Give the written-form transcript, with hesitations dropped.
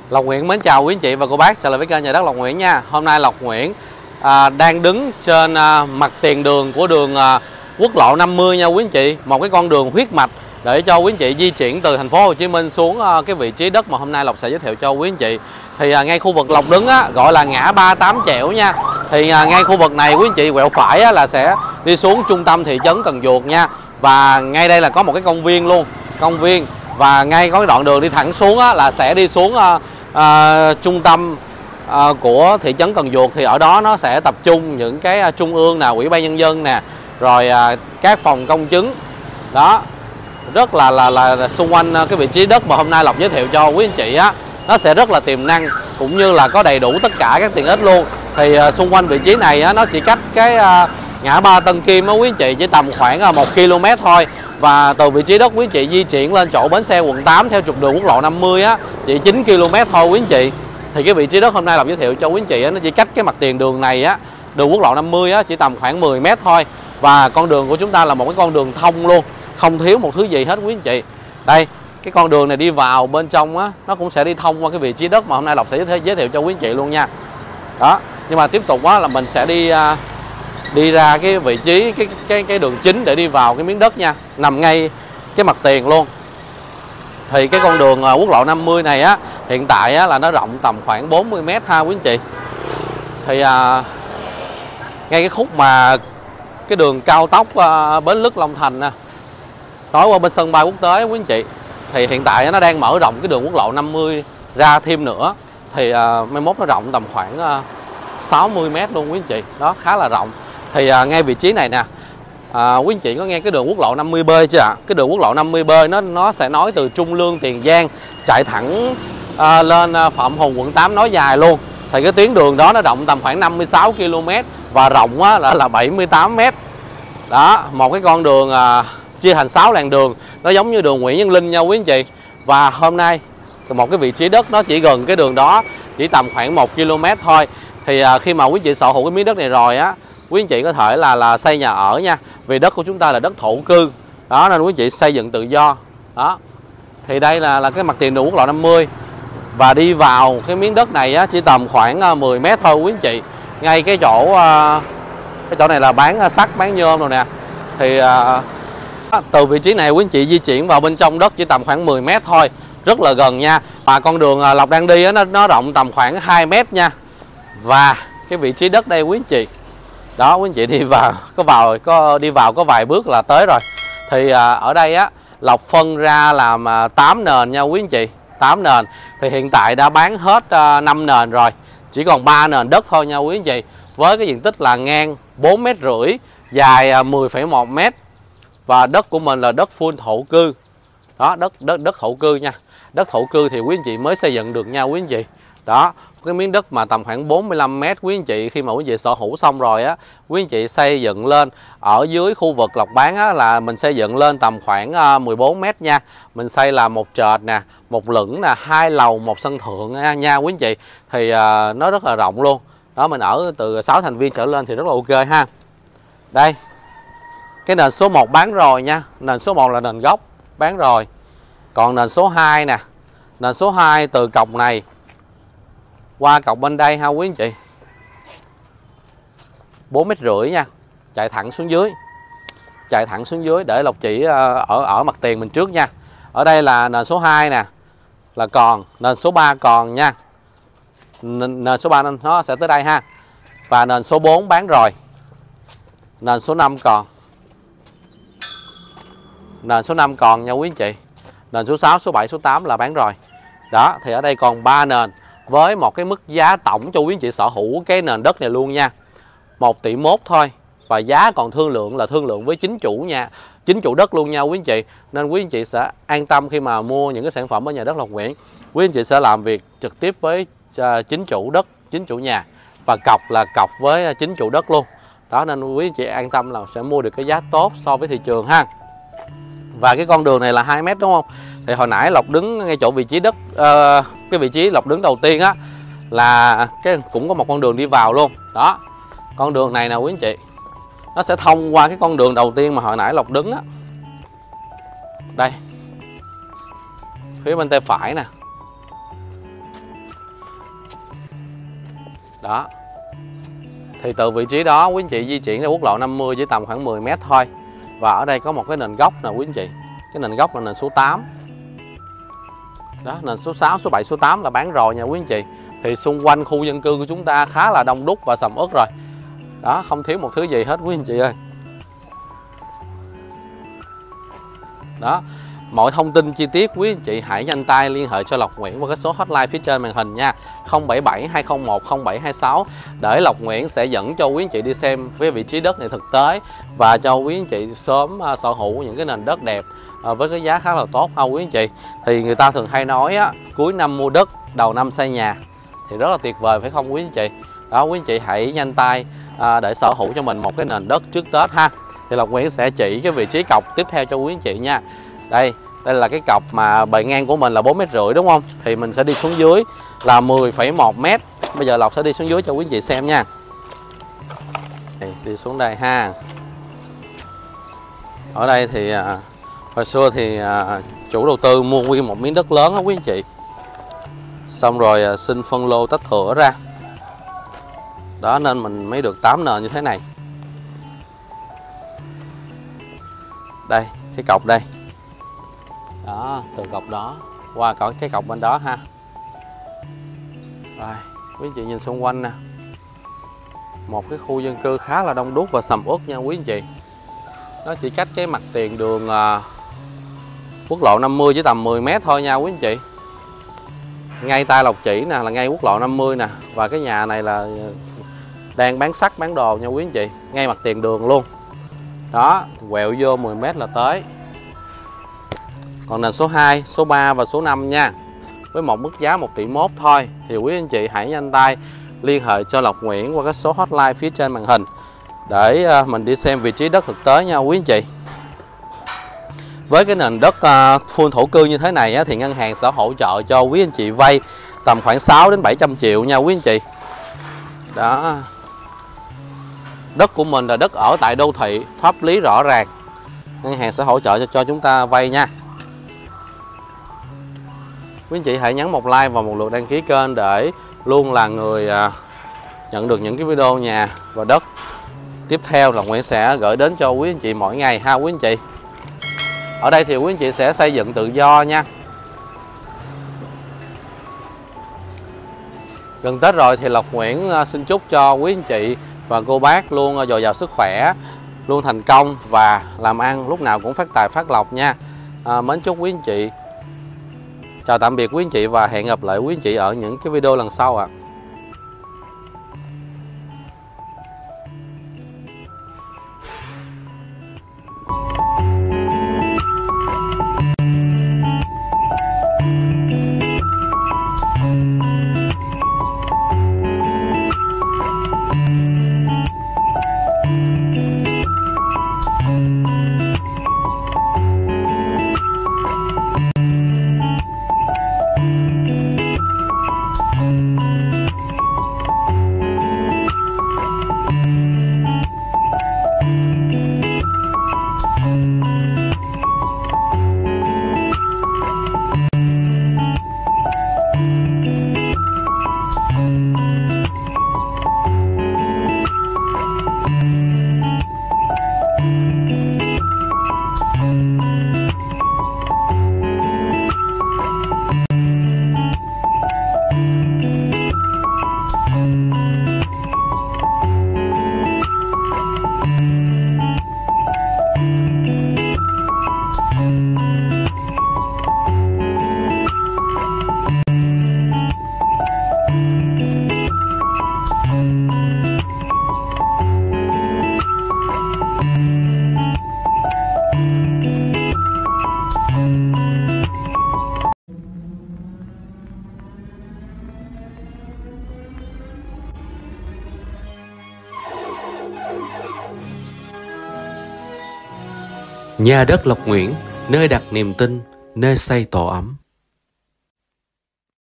Lộc Nguyễn mến chào quý anh chị và cô bác, trở lại với kênh Nhà đất Lộc Nguyễn nha. Hôm nay Lộc Nguyễn đang đứng trên mặt tiền đường của đường quốc lộ 50 nha quý anh chị. Một cái con đường huyết mạch để cho quý anh chị di chuyển từ thành phố Hồ Chí Minh xuống cái vị trí đất mà hôm nay Lộc sẽ giới thiệu cho quý anh chị. Thì ngay khu vực Lộc đứng gọi là ngã 38 Chẻo nha. Thì ngay khu vực này quý anh chị quẹo phải là sẽ đi xuống trung tâm thị trấn Cần Duộc nha. Và ngay đây là có một cái công viên luôn, công viên. Và ngay có cái đoạn đường đi thẳng xuống là sẽ đi xuống trung tâm của thị trấn Cần Duộc. Thì ở đó nó sẽ tập trung những cái trung ương nè, ủy ban nhân dân nè, rồi các phòng công chứng đó, rất là xung quanh cái vị trí đất mà hôm nay Lộc giới thiệu cho quý anh chị nó sẽ rất là tiềm năng, cũng như là có đầy đủ tất cả các tiện ích luôn. Thì xung quanh vị trí này nó chỉ cách cái ngã ba Tân Kim quý anh chị chỉ tầm khoảng 1 km thôi. Và từ vị trí đất quý anh chị di chuyển lên chỗ bến xe quận 8 theo trục đường quốc lộ 50 chỉ 9 km thôi quý anh chị. Thì cái vị trí đất hôm nay Lộc giới thiệu cho quý anh chị nó chỉ cách cái mặt tiền đường này đường quốc lộ 50 chỉ tầm khoảng 10 m thôi. Và con đường của chúng ta là một cái con đường thông luôn, không thiếu một thứ gì hết quý anh chị. Đây, cái con đường này đi vào bên trong nó cũng sẽ đi thông qua cái vị trí đất mà hôm nay Lộc sẽ giới thiệu cho quý anh chị luôn nha. Đó, nhưng mà tiếp tục là mình sẽ đi ra cái vị trí cái đường chính để đi vào cái miếng đất nha, nằm ngay cái mặt tiền luôn. Thì cái con đường quốc lộ 50 này hiện tại là nó rộng tầm khoảng 40 m ha quý anh chị. Thì ngay cái khúc mà cái đường cao tốc Bến Lức Long Thành nói qua bên sân bay quốc tế quý anh chị, thì hiện tại nó đang mở rộng cái đường quốc lộ 50 ra thêm nữa. Thì mai mốt nó rộng tầm khoảng 60 m luôn quý anh chị, đó khá là rộng. Thì ngay vị trí này nè, quý anh chị có nghe cái đường quốc lộ 50B chưa ạ? Cái đường quốc lộ 50B nó sẽ nói từ Trung Lương, Tiền Giang chạy thẳng lên Phạm Hùng quận 8 nói dài luôn. Thì cái tuyến đường đó nó rộng tầm khoảng 56 km và rộng là 78 m. Đó, một cái con đường chia thành 6 làn đường, nó giống như đường Nguyễn Văn Linh nha quý anh chị. Và hôm nay một cái vị trí đất nó chỉ gần cái đường đó, chỉ tầm khoảng 1 km thôi. Thì khi mà quý anh chị sở hữu cái miếng đất này rồi quý anh chị có thể là xây nhà ở nha, vì đất của chúng ta là đất thổ cư đó, nên quý anh chị xây dựng tự do đó. Thì đây là cái mặt tiền đường quốc lộ 50 và đi vào cái miếng đất này chỉ tầm khoảng 10 m thôi quý anh chị. Ngay cái chỗ này là bán sắt, bán nhôm rồi nè. Thì từ vị trí này quý anh chị di chuyển vào bên trong đất chỉ tầm khoảng 10 m thôi, rất là gần nha. Và con đường Lộc đang đi nó rộng tầm khoảng 2 m nha. Và cái vị trí đất đây quý anh chị, đó quý anh chị đi vào có vài bước là tới rồi. Thì ở đây Lộc phân ra làm 8 nền nha quý anh chị, 8 nền. Thì hiện tại đã bán hết 5 nền rồi, chỉ còn 3 nền đất thôi nha quý anh chị. Với cái diện tích là ngang 4,5 m, dài 10,1 m. Và đất của mình là đất full thổ cư. Đó, đất thổ cư nha. Đất thổ cư thì quý anh chị mới xây dựng được nha quý anh chị. Đó, cái miếng đất mà tầm khoảng 45 m quý anh chị, khi mà quý anh chị sở hữu xong rồi quý anh chị xây dựng lên ở dưới khu vực Lộc bán là mình xây dựng lên tầm khoảng 14 m nha. Mình xây là một trệt nè, một lửng nè, 2 lầu, 1 sân thượng nha quý anh chị. Thì nó rất là rộng luôn. Đó, mình ở từ 6 thành viên trở lên thì rất là ok ha. Đây, cái nền số 1 bán rồi nha. Nền số 1 là nền gốc, bán rồi. Còn nền số 2 nè, nền số 2 từ cọc này qua cọc bên đây ha quý anh chị, 4,5 m nha, chạy thẳng xuống dưới, chạy thẳng xuống dưới để Lộc chỉ ở mặt tiền mình trước nha. Ở đây là nền số 2 nè, là còn, nền số 3 còn nha, nền số 3 nó sẽ tới đây ha. Và nền số 4 bán rồi, nền số 5 còn, nền số 5 còn nha quý anh chị. Nền số 6, số 7, số 8 là bán rồi. Đó, thì ở đây còn 3 nền với một cái mức giá tổng cho quý anh chị sở hữu cái nền đất này luôn nha, 1,1 tỷ thôi. Và giá còn thương lượng với chính chủ nha, chính chủ đất luôn nha quý anh chị. Nên quý anh chị sẽ an tâm khi mà mua những cái sản phẩm ở Nhà đất Lộc Nguyễn. Quý anh chị sẽ làm việc trực tiếp với chính chủ đất, chính chủ nhà, và cọc là cọc với chính chủ đất luôn. Đó, nên quý anh chị an tâm là sẽ mua được cái giá tốt so với thị trường ha. Và cái con đường này là 2 m đúng không? Thì hồi nãy Lộc đứng ngay chỗ vị trí đất, cái vị trí Lộc đứng đầu tiên là cũng có một con đường đi vào luôn. Đó, con đường này nè quý anh chị, nó sẽ thông qua cái con đường đầu tiên mà hồi nãy Lộc đứng Đây, phía bên tay phải nè, Đó. Thì từ vị trí đó quý anh chị di chuyển ra quốc lộ 50 chỉ tầm khoảng 10 m thôi. Và ở đây có một cái nền gốc nè quý anh chị. Cái nền gốc là nền số 8. Đó, nền số 6, số 7, số 8 là bán rồi nha quý anh chị. Thì xung quanh khu dân cư của chúng ta khá là đông đúc và sầm uất rồi. Đó, không thiếu một thứ gì hết quý anh chị ơi. Đó, mọi thông tin chi tiết quý anh chị hãy nhanh tay liên hệ cho Lộc Nguyễn qua cái số hotline phía trên màn hình nha, 077 201 0726, để Lộc Nguyễn sẽ dẫn cho quý anh chị đi xem với vị trí đất này thực tế và cho quý anh chị sớm sở hữu những cái nền đất đẹp với cái giá khá là tốt ha quý anh chị. Thì người ta thường hay nói á, cuối năm mua đất, đầu năm xây nhà thì rất là tuyệt vời phải không quý anh chị. Đó, quý anh chị hãy nhanh tay để sở hữu cho mình một cái nền đất trước Tết ha. Thì Lộc Nguyễn sẽ chỉ cái vị trí cọc tiếp theo cho quý anh chị nha. Đây là cái cọc mà bề ngang của mình là 4,5 m đúng không? Thì mình sẽ đi xuống dưới là 10,1 m. Bây giờ Lộc sẽ đi xuống dưới cho quý anh chị xem nha. Đây, đi xuống đây ha. Ở đây thì hồi xưa thì chủ đầu tư mua nguyên một miếng đất lớn đó quý anh chị. Xong rồi xin phân lô tách thửa ra. Đó nên mình mới được 8 nền như thế này. Đây, cái cọc đây. Đó, từ cọc đó qua có cái cọc bên đó ha. Rồi, quý anh chị nhìn xung quanh nè. Một cái khu dân cư khá là đông đúc và sầm uất nha quý anh chị. Nó chỉ cách cái mặt tiền đường quốc lộ 50 chỉ tầm 10 m thôi nha quý anh chị. Ngay tay Lộc chỉ nè là ngay quốc lộ 50 nè. Và cái nhà này là đang bán sắt bán đồ nha quý anh chị. Ngay mặt tiền đường luôn. Đó, quẹo vô 10 m là tới. Còn nền số 2, số 3 và số 5 nha. Với một mức giá 1,1 tỷ thôi. Thì quý anh chị hãy nhanh tay liên hệ cho Lộc Nguyễn qua cái số hotline phía trên màn hình để mình đi xem vị trí đất thực tế nha quý anh chị. Với cái nền đất full thổ cư như thế này thì ngân hàng sẽ hỗ trợ cho quý anh chị vay tầm khoảng 6 đến 700 triệu nha quý anh chị. Đó. Đất của mình là đất ở tại đô thị, pháp lý rõ ràng. Ngân hàng sẽ hỗ trợ cho chúng ta vay nha. Quý anh chị hãy nhấn một like và một lượt đăng ký kênh để luôn là người nhận được những cái video nhà và đất tiếp theo là Nguyễn sẽ gửi đến cho quý anh chị mỗi ngày ha quý anh chị. Ở đây thì quý anh chị sẽ xây dựng tự do nha. Gần Tết rồi thì Lộc Nguyễn xin chúc cho quý anh chị và cô bác luôn dồi dào sức khỏe, luôn thành công và làm ăn lúc nào cũng phát tài phát lộc nha. Mến chúc quý anh chị. Chào tạm biệt quý anh chị và hẹn gặp lại quý anh chị ở những cái video lần sau ạ. Nhà đất Lộc Nguyễn, nơi đặt niềm tin, nơi xây tổ ấm.